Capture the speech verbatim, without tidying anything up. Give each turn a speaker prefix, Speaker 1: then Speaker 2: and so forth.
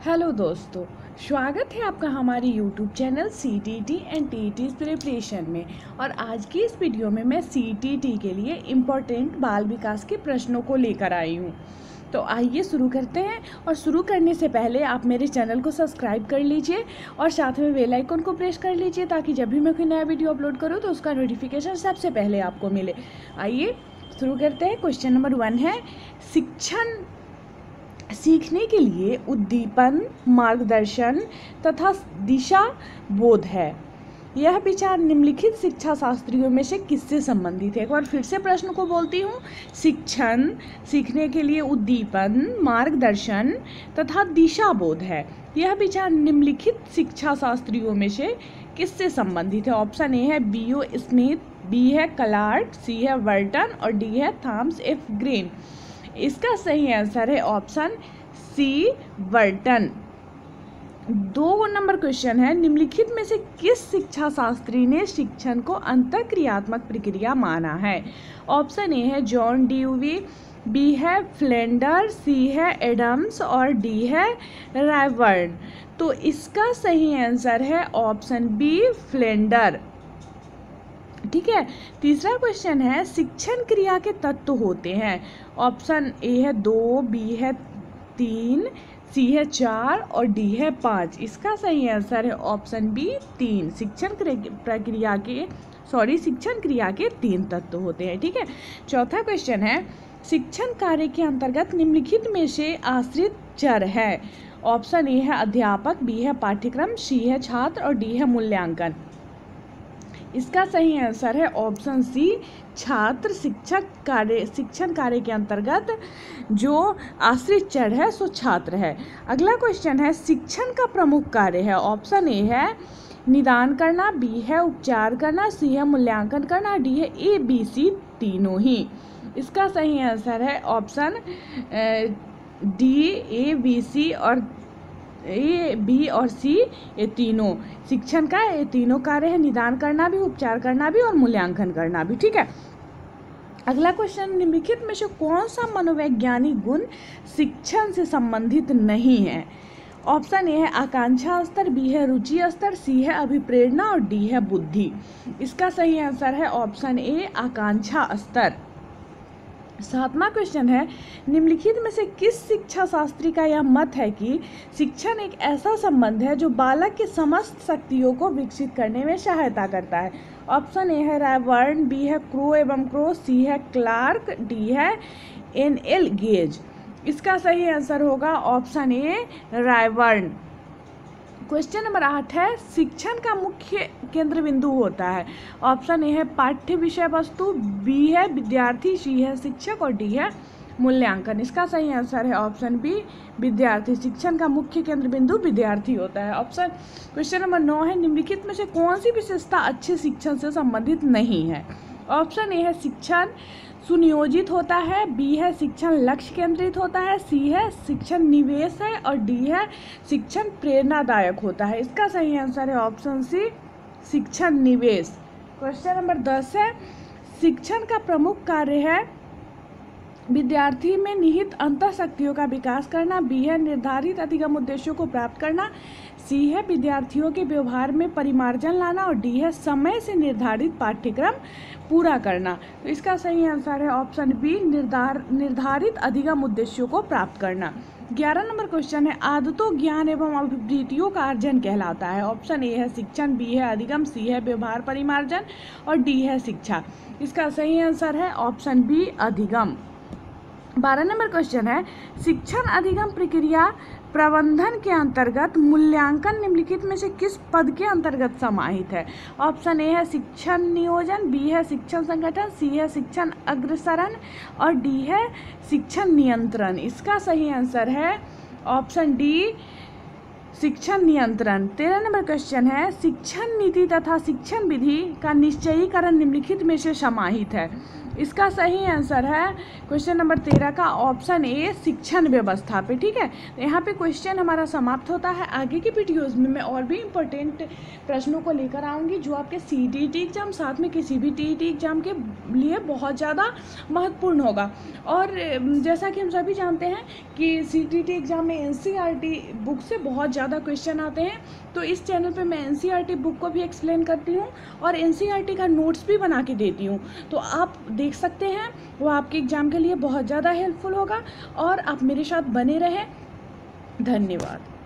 Speaker 1: Hello दोस्तों, स्वागत है आपका हमारे YouTube channel C T T and T E T preparation में। और आज की इस वीडियो में मैं सी टी टी के लिए इम्पोर्टेंट बाल विकास के प्रश्नों को लेकर आई हूँ। तो आइए शुरू करते हैं। और शुरू करने से पहले आप मेरे चैनल को सब्सक्राइब कर लीजिए और साथ में बेल आइकन को प्रेस कर लीजिए ताकि जब भी मैं कोई नया वीडियो अपलोड करूँ तो उसका नोटिफिकेशन सबसे पहले आपको मिले। आइए शुरू करते हैं। क्वेश्चन नंबर वन है, शिक्षण सीखने के लिए उद्दीपन, मार्गदर्शन तथा दिशा बोध है। यह विचार निम्नलिखित शिक्षा शास्त्रियों में से किससे संबंधित है? एक बार फिर से प्रश्न को बोलती हूँ। शिक्षण सीखने के लिए उद्दीपन, मार्गदर्शन तथा दिशा बोध है। यह विचार निम्नलिखित शिक्षा शास्त्रियों में से किससे संबंधित है? ऑप्शन ए है बी ओ स्मिथ, बी है क्लार्क, सी है वर्टन और डी है थॉमस एफ ग्रीन। इसका सही आंसर है ऑप्शन सी, वर्टन। दो नंबर क्वेश्चन है, निम्नलिखित में से किस शिक्षा शास्त्री ने शिक्षण को अंतःक्रियात्मक प्रक्रिया माना है? ऑप्शन ए है जॉन ड्यूवी, बी है फ्लेंडर, सी है एडम्स और डी है रायबर्न। तो इसका सही आंसर है ऑप्शन बी, फ्लेंडर। ठीक है। तीसरा क्वेश्चन है, शिक्षण क्रिया के तत्व होते हैं। ऑप्शन ए है दो, बी है तीन, सी है चार और डी है पाँच। इसका सही आंसर है ऑप्शन बी, तीन। शिक्षण प्रक्रिया के सॉरी शिक्षण क्रिया के तीन तत्व होते हैं। ठीक है। चौथा क्वेश्चन है, शिक्षण कार्य के अंतर्गत निम्नलिखित में से आश्रित चर है। ऑप्शन ए है अध्यापक, बी है पाठ्यक्रम, सी है छात्र और डी है मूल्यांकन। इसका सही आंसर है ऑप्शन सी, छात्र। शिक्षक कार्य शिक्षण कार्य के अंतर्गत जो आश्रित चर है सो छात्र है। अगला क्वेश्चन है, शिक्षण का प्रमुख कार्य है। ऑप्शन ए है निदान करना, बी है उपचार करना, सी है मूल्यांकन करना, डी है ए बी सी तीनों ही। इसका सही आंसर है option D, A B C और ए बी और सी, ये तीनों। शिक्षण का ये तीनों कार्य है, निदान करना भी, उपचार करना भी और मूल्यांकन करना भी। ठीक है। अगला क्वेश्चन, निम्नलिखित में से कौन सा मनोवैज्ञानिक गुण शिक्षण से संबंधित नहीं है? ऑप्शन ए है आकांक्षा स्तर, बी है रुचि स्तर, सी है अभिप्रेरणा और डी है बुद्धि। इसका सही आंसर है ऑप्शन ए, आकांक्षा स्तर। सातवां क्वेश्चन है, निम्नलिखित में से किस शिक्षा शास्त्री का यह मत है कि शिक्षण एक ऐसा संबंध है जो बालक के समस्त शक्तियों को विकसित करने में सहायता करता है? ऑप्शन ए है रायबर्न, बी है क्रो एवं क्रो, सी है क्लार्क, डी है एन एल गेज। इसका सही आंसर होगा option A, Ryburn. Question number आठ है, शिक्षण का मुख्य केंद्र बिंदु होता है। ऑप्शन ए है पाठ्य विषय वस्तु, बी है विद्यार्थी, सी है शिक्षक और डी है मूल्यांकन। इसका सही आंसर है ऑप्शन बी, विद्यार्थी। शिक्षण का मुख्य केंद्र बिंदु विद्यार्थी होता है। ऑप्शन क्वेश्चन नंबर नौ है, निम्नलिखित में से कौन सी विशेषता अच्छे शिक्षण से संबंधित नहीं है? ऑप्शन ए है शिक्षण सुनियोजित होता है, बी है शिक्षण लक्ष्य केंद्रित होता है, सी है शिक्षण निवेश है और डी है शिक्षण प्रेरणादायक होता है। इसका सही आंसर है ऑप्शन सी, शिक्षण निवेश। क्वेश्चन नंबर दस है, शिक्षण का प्रमुख कार्य है विद्यार्थी में निहित अंतःशक्तियों का विकास करना, बी है निर्धारित अधिगम उद्देश्यों को प्राप्त करना, सी है विद्यार्थियों के व्यवहार में परिमार्जन लाना और डी है समय से निर्धारित पाठ्यक्रम पूरा करना। तो इसका सही आंसर है ऑप्शन बी, निर्धार निर्धारित अधिगम उद्देश्यों को प्राप्त करना। ग्यारह नंबर क्वेश्चन है, आदतों ज्ञान एवं अभिवृत्तियों का अर्जन कहलाता है। ऑप्शन ए है शिक्षण, बी है अधिगम, सी है व्यवहार परिमार्जन और डी है शिक्षा। इसका सही आंसर है ऑप्शन बी, अधिगम। बारह नंबर क्वेश्चन है, शिक्षण अधिगम प्रक्रिया प्रबंधन के अंतर्गत मूल्यांकन निम्नलिखित में से किस पद के अंतर्गत समाहित है? ऑप्शन ए है शिक्षण नियोजन, बी है शिक्षण संगठन, सी है शिक्षण अग्रसरण और डी है शिक्षण नियंत्रण। इसका सही आंसर है ऑप्शन डी, शिक्षण नियंत्रण। तेरह नंबर क्वेश्चन है, शिक्षण नीति तथा शिक्षण विधि का निश्चयीकरण निम्नलिखित में से समाहित है। इसका सही आंसर है क्वेश्चन नंबर तेरह का ऑप्शन ए, शिक्षण व्यवस्था पे। ठीक है, तो यहाँ पे क्वेश्चन हमारा समाप्त होता है। आगे की वीडियोस में मैं और भी इम्पोर्टेंट प्रश्नों को लेकर आऊँगी जो आपके सी टी टी एग्जाम, साथ में किसी भी टी ई टी एग्जाम के लिए बहुत ज़्यादा महत्वपूर्ण होगा। और जैसा कि हम सभी जानते हैं कि सी टी टी एग्जाम में N C R T book से बहुत ज़्यादा क्वेश्चन आते हैं, तो इस चैनल पे मैं N C R T book को भी एक्सप्लेन करती हूँ और एन सी आर टी का नोट्स भी बना के देती हूँ, तो आप देख सकते हैं, वो आपके एग्ज़ाम के लिए बहुत ज़्यादा हेल्पफुल होगा। और आप मेरे साथ बने रहें। धन्यवाद।